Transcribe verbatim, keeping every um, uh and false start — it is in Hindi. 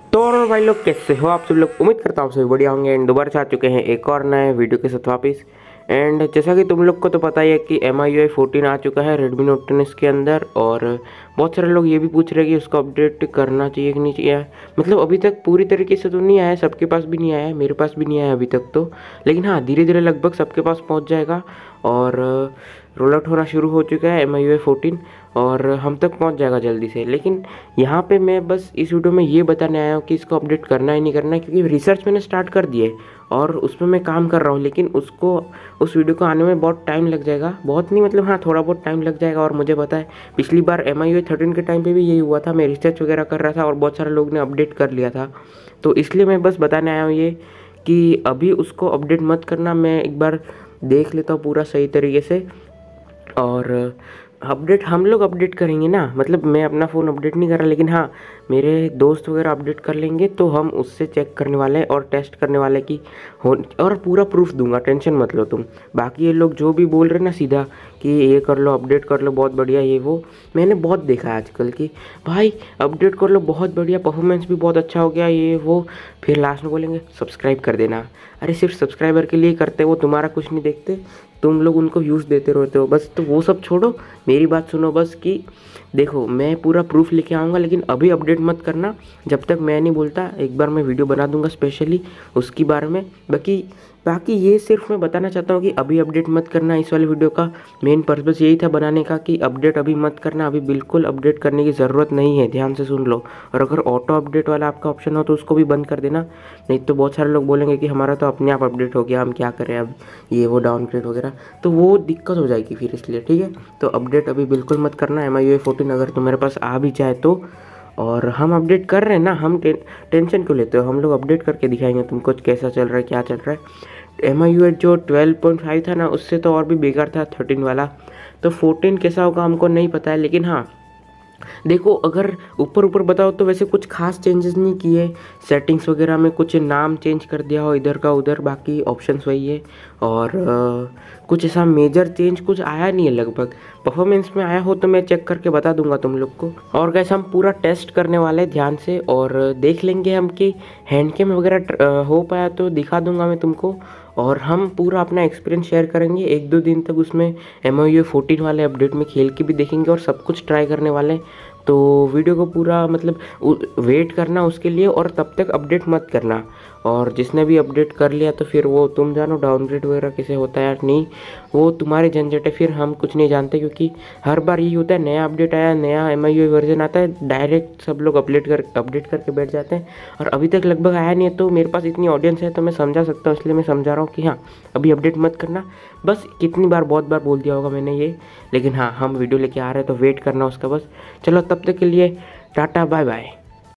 तो और भाई लोग कैसे हो आप सब लोग। उम्मीद करता हूँ सभी बढ़िया होंगे एंड दोबारा से आ चुके हैं एक और नए वीडियो के साथ वापस। एंड जैसा कि तुम लोग को तो पता ही है कि M I U I fourteen आ चुका है रेडमी नोट टेन के अंदर। और बहुत सारे लोग ये भी पूछ रहे हैं कि उसको अपडेट करना चाहिए कि नहीं चाहिए। मतलब अभी तक पूरी तरीके से तो नहीं आया, सबके पास भी नहीं आया है, मेरे पास भी नहीं आया अभी तक तो। लेकिन हाँ, धीरे धीरे लगभग सबके पास पहुँच जाएगा और रोल आउट होना शुरू हो चुका है M I U I fourteen और हम तक पहुंच जाएगा जल्दी से। लेकिन यहाँ पे मैं बस इस वीडियो में ये बताने आया हूँ कि इसको अपडेट करना ही नहीं करना है, क्योंकि रिसर्च मैंने स्टार्ट कर दिए और उसमें मैं काम कर रहा हूँ। लेकिन उसको उस वीडियो को आने में बहुत टाइम लग जाएगा, बहुत नहीं मतलब हाँ थोड़ा बहुत टाइम लग जाएगा। और मुझे पता है पिछली बार M I U I thirteen के टाइम पर भी यही हुआ था, मैं रिसर्च वगैरह कर रहा था और बहुत सारे लोग ने अपडेट कर लिया था। तो इसलिए मैं बस बताने आया हूँ ये कि अभी उसको अपडेट मत करना। मैं एक बार देख लेता हूँ पूरा सही तरीके से और अपडेट हम लोग अपडेट करेंगे ना। मतलब मैं अपना फ़ोन अपडेट नहीं कर रहा, लेकिन हाँ मेरे दोस्त वगैरह अपडेट कर लेंगे तो हम उससे चेक करने वाले हैं और टेस्ट करने वाले कि हो, और पूरा प्रूफ दूंगा, टेंशन मत लो तुम। बाकी ये लोग जो भी बोल रहे ना सीधा कि ये कर लो अपडेट कर लो बहुत बढ़िया ये वो, मैंने बहुत देखा है आजकल कि भाई अपडेट कर लो बहुत बढ़िया, परफॉर्मेंस भी बहुत अच्छा हो गया ये वो, फिर लास्ट में बोलेंगे सब्सक्राइब कर देना। अरे सिर्फ सब्सक्राइबर के लिए करते हो, तुम्हारा कुछ नहीं देखते, तुम लोग उनको व्यूज़ देते रहते हो बस। तो वो सब छोड़ो, मेरी बात सुनो बस कि देखो मैं पूरा प्रूफ लेके आऊँगा, लेकिन अभी अपडेट मत करना जब तक मैं नहीं बोलता। एक बार मैं वीडियो बना दूंगा स्पेशली उसके बारे में। बाकी बाकी ये सिर्फ मैं बताना चाहता हूँ कि अभी अपडेट मत करना। इस वाले वीडियो का मेन पर्पस यही था बनाने का कि अपडेट अभी मत करना, अभी बिल्कुल अपडेट करने की ज़रूरत नहीं है, ध्यान से सुन लो। और अगर ऑटो अपडेट वाला आपका ऑप्शन हो तो उसको भी बंद कर देना, नहीं तो बहुत सारे लोग बोलेंगे कि हमारा तो अपने आप अपडेट हो गया, हम क्या करें अब ये वो डाउनग्रेड वगैरह, तो वो दिक्कत हो जाएगी फिर, इसलिए ठीक है। तो अपडेट अभी बिल्कुल मत करना M I U I fourteen अगर तुम्हारे पास आ भी जाए तो। और हम अपडेट कर रहे हैं ना, हम टे, टेंशन क्यों लेते हो, हम लोग अपडेट करके दिखाएंगे तुमको कैसा चल रहा है क्या चल रहा है। एम आई यू आई जो ट्वेल्व पॉइंट फाइव था ना, उससे तो और भी बेकार था थर्टीन वाला। तो फोर्टीन कैसा होगा हमको नहीं पता है, लेकिन हाँ देखो अगर ऊपर ऊपर बताओ तो वैसे कुछ खास चेंजेस नहीं किए। सेटिंग्स वगैरह में कुछ नाम चेंज कर दिया हो इधर का उधर, बाकी ऑप्शंस वही है। और आ, कुछ ऐसा मेजर चेंज कुछ आया नहीं है लगभग। परफॉर्मेंस में आया हो तो मैं चेक करके बता दूंगा तुम लोग को। और कैसे हम पूरा टेस्ट करने वाले हैं ध्यान से और देख लेंगे हम कि हैंड कैम वगैरह हो पाया तो दिखा दूंगा मैं तुमको। और हम पूरा अपना एक्सपीरियंस शेयर करेंगे एक दो दिन तक, उसमें M I U I fourteen वाले अपडेट में खेल के भी देखेंगे और सब कुछ ट्राई करने वाले हैं। तो वीडियो को पूरा मतलब वेट करना उसके लिए, और तब तक अपडेट मत करना। और जिसने भी अपडेट कर लिया तो फिर वो तुम जानो डाउनग्रेड वगैरह कैसे होता है या नहीं, वो तुम्हारे झंझट है, फिर हम कुछ नहीं जानते। क्योंकि हर बार यही होता है, नया अपडेट आया नया M I U I version आता है, डायरेक्ट सब लोग अपडेट कर अपडेट करके बैठ जाते हैं। और अभी तक लगभग आया नहीं है, तो मेरे पास इतनी ऑडियंस है तो मैं समझा सकता हूँ, इसलिए मैं समझा रहा हूँ कि हाँ अभी अपडेट मत करना। बस कितनी बार बहुत बार बोल दिया होगा मैंने ये, लेकिन हाँ हम वीडियो लेके आ रहे हैं तो वेट करना उसका बस। चलो तब तक के लिए टाटा बाय बाय।